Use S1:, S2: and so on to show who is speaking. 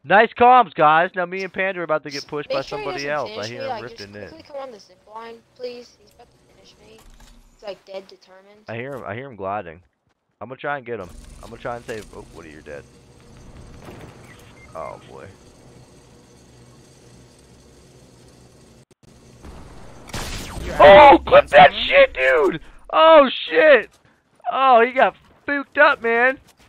S1: Nice comms, guys. Now me and Panda are about to get pushed by
S2: Make sure he
S1: somebody
S2: doesn't
S1: else. I
S2: finish
S1: hear
S2: me,
S1: him
S2: like, just
S1: ripping in.
S2: quickly come on the zip line, please. He's about to finish me. He's like dead determined.
S1: I hear him gliding. I'm gonna try and get him. I'm gonna try and save. Oh, Woody, you're dead. Oh boy. Oh, clip that shit, dude! Oh shit! Oh, he got spooked up, man.